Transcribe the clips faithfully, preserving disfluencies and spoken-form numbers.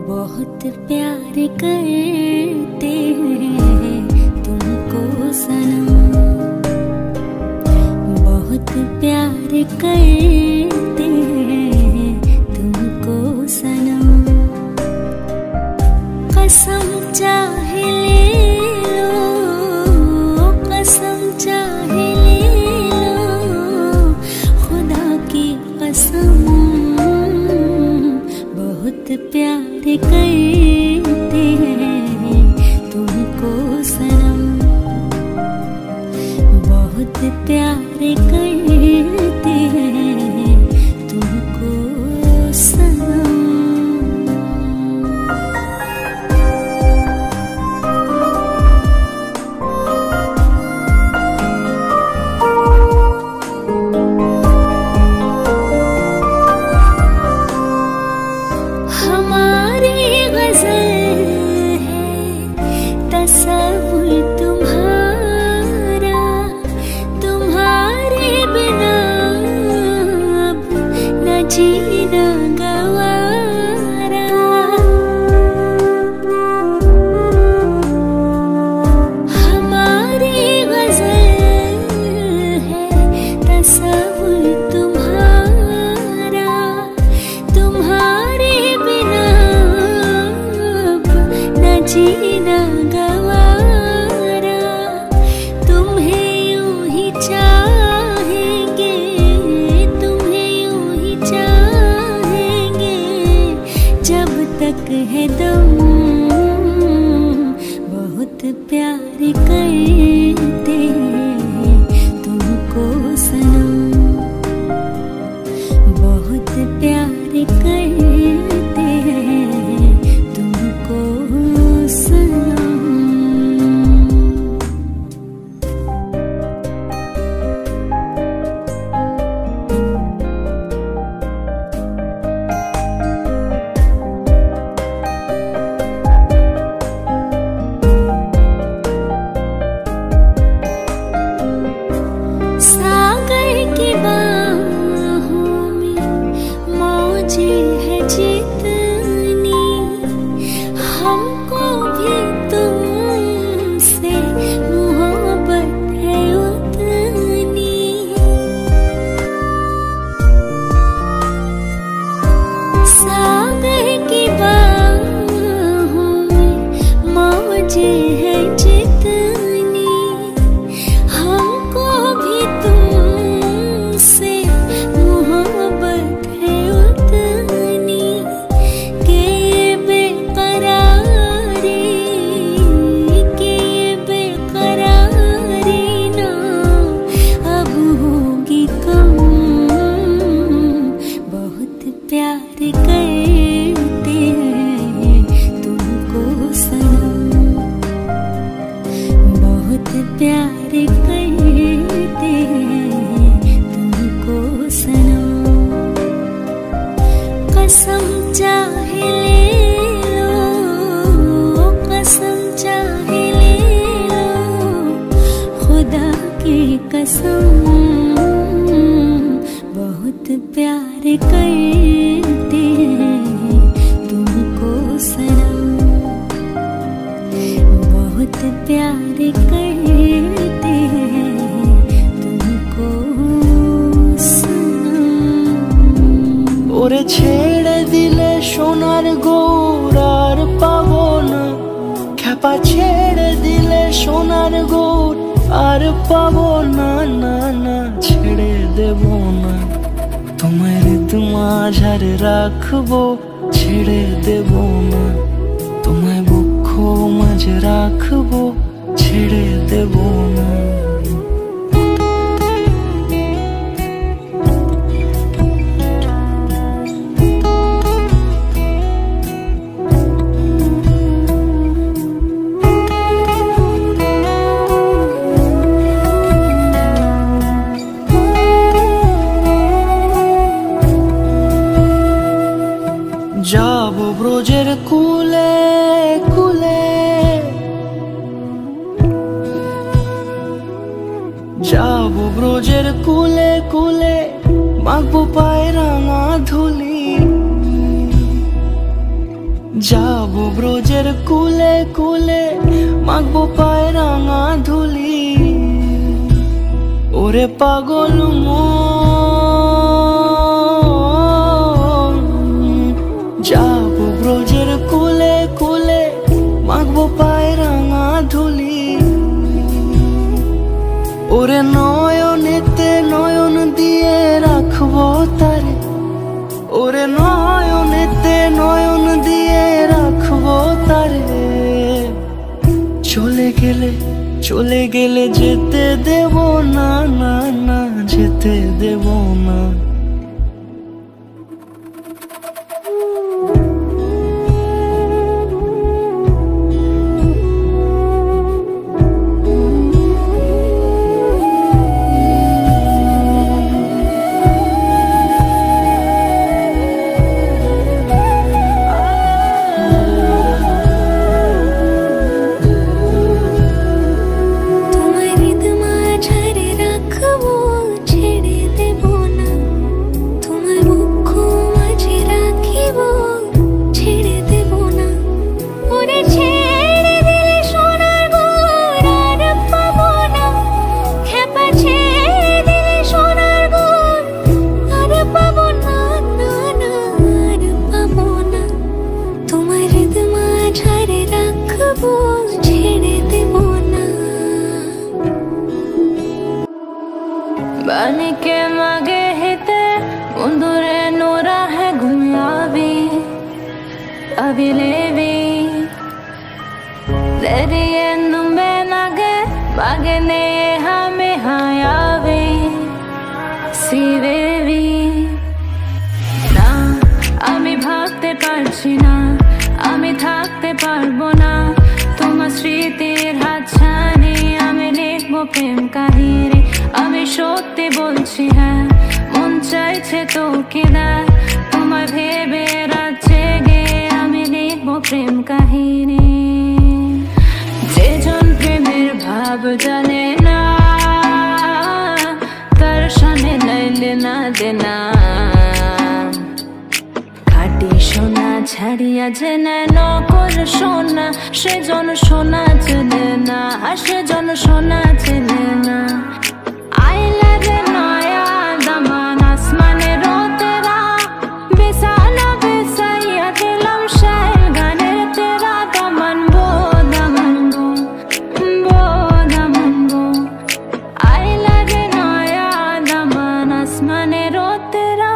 बहुत प्यार करते हैं तुमको सनम, बहुत प्यार करते हैं तुमको सनम। कसम चाहे ले लो, कसम चाहे ले लो, खुदा की कसम बहुत प्यार करते हैं तुमको सनम, बहुत प्यार करते हैं तुमको सनम। जीना गवारा, तुम्हें यूं ही चाहेंगे, तुम्हें यूं ही चाहेंगे जब तक है दम। बहुत प्यार करते हैं तुमको सनम, बहुत प्यार करते हैं तुमको सनम। सागर की बाहों में मौजें है जितनी, हमको भी तुमसे मोहब्बत है उतनी। सागर की बाहों में मौजें है जितनी, हमको भी तुमसे मोहब्बत है उतनी। के ये बेकरारी, के ये बेकरारी ना अब होगी कम। बहुत प्यार करते हैं तुमको सनम, बहुत प्यार करते हैं तुमको सनम। कसम चाहे ले लो, कसम चाहे ले लो, खुदा की कसम बहुत प्यार करते हैं तुमको सनम, बहुत प्यार करते हैं तुमको सनम। ওরে ছেড়ে দিলে সোনার গৌর আর পাবো না, খ্যাপা ছেড়ে দিলে সোনার গৌর আর পাবো না, না না ছেড়ে দেব না। তোমায় হৃদ মাঝারে রাখবো, ছেড়ে দেব না। তোমায় বক্ষ মাঝে রাখবো, ছেড়ে দেব না। যাবো ব্রজের কুলে কুলে, যাবো ব্রজের কুলে কুলে, মাখবো পায়ে রাঙা ধুলি। যা কুলে কুলে মাখবো পায়ে রাঙা ধুলি। ওরে পাগল মন, যাবো ব্রজের কুলে কুলে মাখবো পায়ে রাঙা ধুলি। ওরে নয়নেতে নয়ন দিয়ে রাখবো তারে, ওরে নয়নেতে নয়ন দিয়ে রাখবো তারে। চলে গেলে চলে গেলে যেতে দেব না, না না যেতে দেব না। बन के मगे हिते मुंदुरे नूरा है घुमियावी अभी लेवी दरिए नुम्बे नगे मगे ने हमें हायावी सिवेवी ना आमी भागते पारছি না আমি থাকতে পারবো না তোমার স্মৃতির হাতছানি আমি লিখবো প্রেম কাহিনী আমি সত্যি বলছি হ্যাঁ মন চাইছে তোকে দেখ তোমায় ভেবে রাত জেগে আমি লিখবো প্রেম কাহিনী যেজন প্রেমের ভাব জানে না তার সামনে নাইলে না দেনা খাটি সোনা ছাড়িয়া যে নেয় নকল সোনা সেজন সোনা চেনে না সেজন সোনা চেনে না आइला रे नया दमान आसमाने रो तेरा बेसाना बेसाया दिलम शायर गाने तेरा दमन बो दमन बो बो दमन बो आइला रे नया दमान आसमाने रो तेरा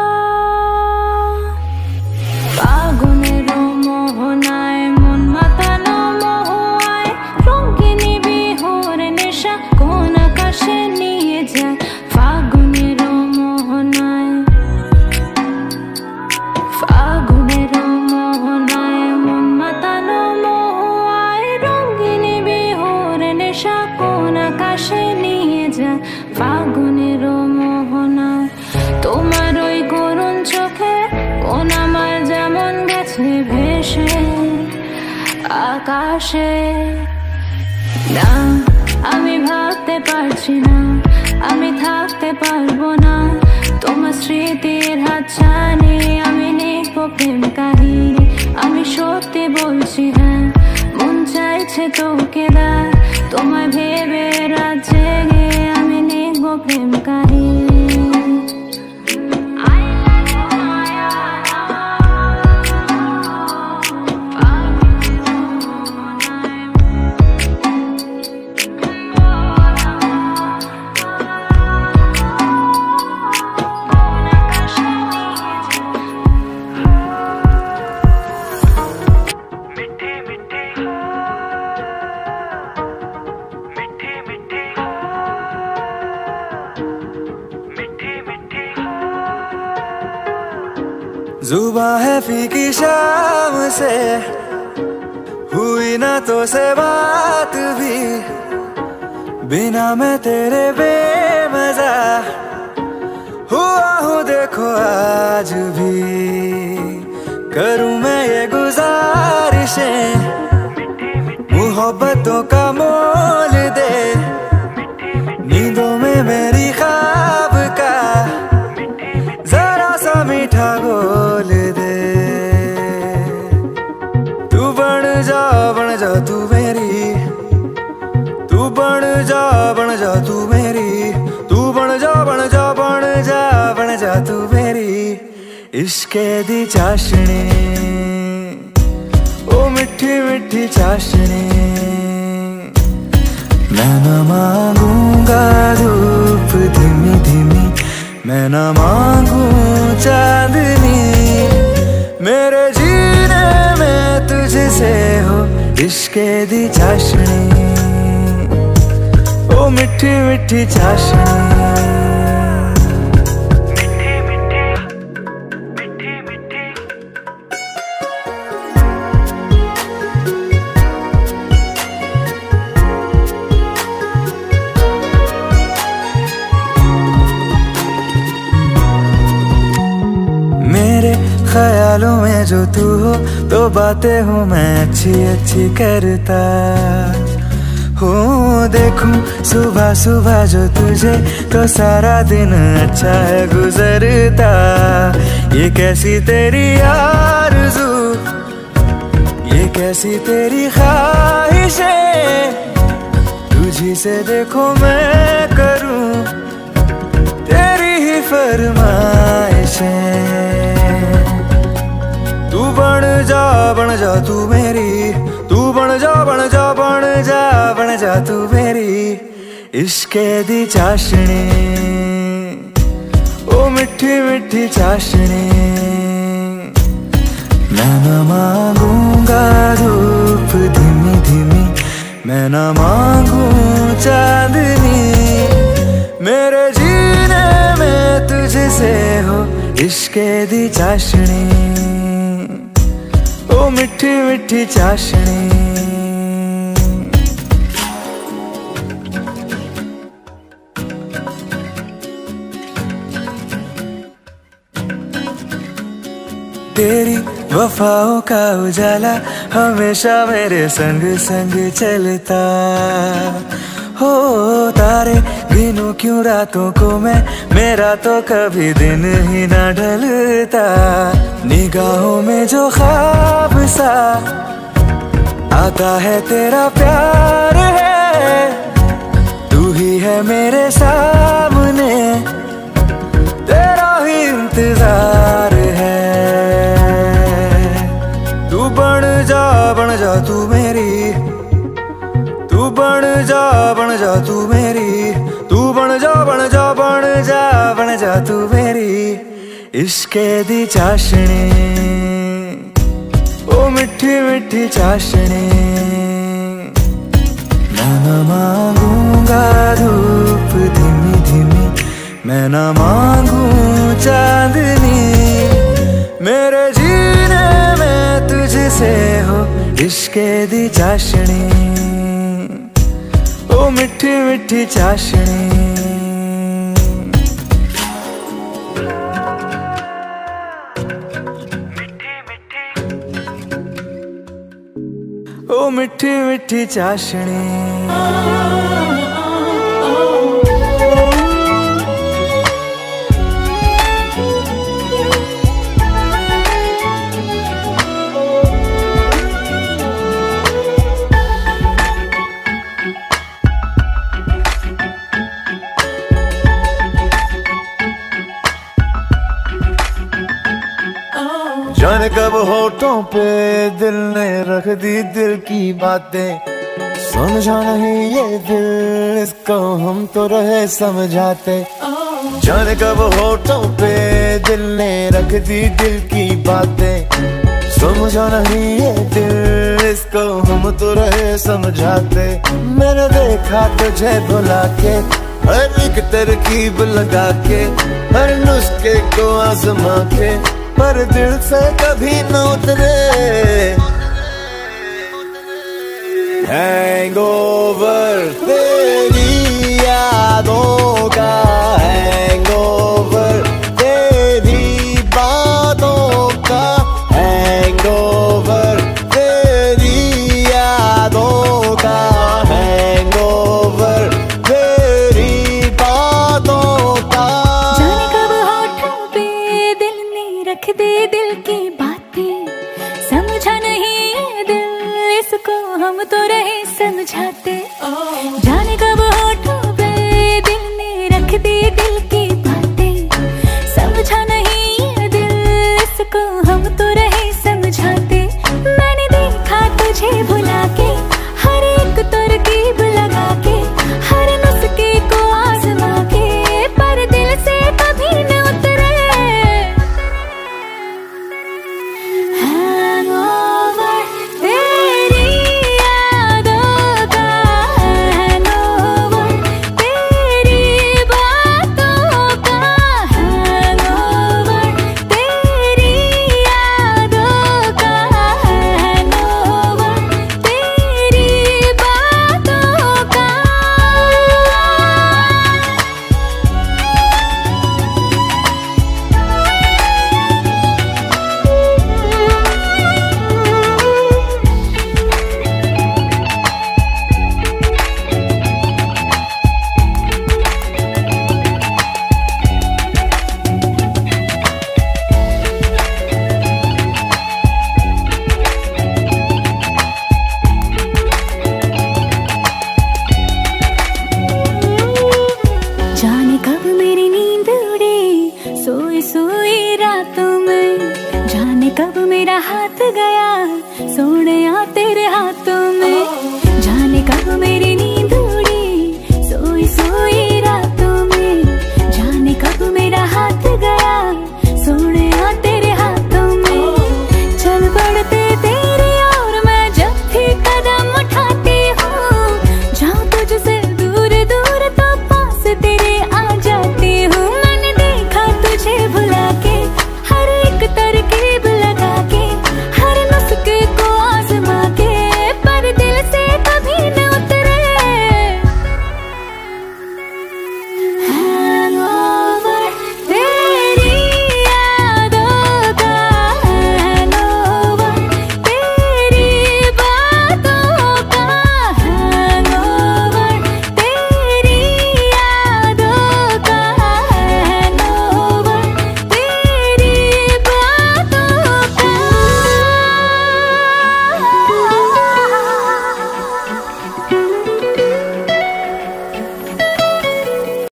फागुने रो मोहनाय मन मातानो मोहाय रंगिनी बिहुर नेशा कोन आकाशे फागुने रो मोहनाय फागुने रो मोहनाय मन मातानो मोहाय रंगिनी बिहुर नेशा कोन आकाशे निये যায় ফাগুনে রো মোহনায় তোমার ওই করুণ চোখে কোন আমার যেমন গেছে ভেসে আকাশে না আমি ভাবতে পারছি না আমি থাকতে পারবো না তোমার স্মৃতির হাতছানি আমি লিখবো প্রেম কাহিনী আমি সত্যি বলছি হ্যাঁ মন চাইছে তোকে দেখ তোমায় ভেবে রাত জেগে আমি লিখবো প্রেম কাহিনী जुबां है फीकी शाम से हुई ना तो से बात भी बिना मैं तेरे बेमजा हुआ हूँ देखो आज भी करूँ मैं ये गुजारिशें मोहब्बतों का मोल दे नींदों में मेरी ख्वाब का जरा सा मीठा घोल दे तू बन जा इश्के दी चाशनी, ओ मिठी मिठी चाशनी। मैं न मांगूंगा धूप धीमी धीमी, मैं न मांगू चांदनी, मेरे जीने में तुझसे हो इश्के दी चाशनी, ओ मिठी मिठी चाशनी। ख्यालों में जो तू हो तो बातें हूँ मैं अच्छी अच्छी करता हूँ। देखूं सुबह सुबह जो तुझे तो सारा दिन अच्छा है गुजरता। ये कैसी तेरी आरज़ू, ये कैसी तेरी ख्वाहिशें, तुझी से देखो मैं करूँ तेरी ही फरमाइशें। तू बन जा बन जा तू मेरी, तू बन जा बन जा बन जा बन जा तू मेरी इश्के दी चाशनी, ओ मिठी मिठी चाशनी। मैं न मांगूंगा धूप धीमी धीमी, मैं न मांगू चांदनी, मेरे जीने में तुझसे हो इश्के दी चाशनी, ओ मिठी मिठी चाशनी। तेरी वफाओं का उजाला हमेशा मेरे संग संग चलता हो। तारे गिनूं क्यों रातों को मैं, मेरा तो कभी दिन ही ना ढलता। निगाहों में जो ख्वाब सा आता है तेरा प्यार है, तू ही है मेरे सामने, तेरा ही इंतजार है। तू बन जा बन जा तू मेरी, तू बन जा बन जा तू मेरी, तू बन जा बन जा बन जा बन जा तू मेरी इश्के दी चाशनी, ओ मिठी मिठी चाशनी। मैं न मांगूंगा धूप धीमी धीमी, मैं न मांगू चांदनी, मेरे जीने में तुझसे हो इश्के दी चाशनी, ओ मिठी मिठी चाशनी। ओ मिठी मिठी चाशनी। जाने कब होठों पे दिल ने रख दी दिल की बातें, समझा नहीं ये दिल इसको हम तो रहे समझाते। जाने कब होठों पे दिल ने रख दी दिल की बातें, समझा नहीं ये दिल इसको हम तो रहे समझाते। मैंने देखा तुझे भुला के, हर एक तरकीब लगा के, हर नुस्खे को आजमा के, पर दिल से कभी न उतरे। हैंगओवर तेरी यादों का, हैंगओवर तेरी बातों का, हैंगओवर तेरी यादों का, हैंगओवर तेरी बातों का। जाने कब होठों पे दिल ने रख दे दिल की बातें, समझा नहीं ये दिल इसको हम तो रहे समझाते। जाने कब होठों पे दिल ने रख दी दिल की बातें, समझा नहीं ये दिल मेरा हाथ गया सोने तेरे हाथों में।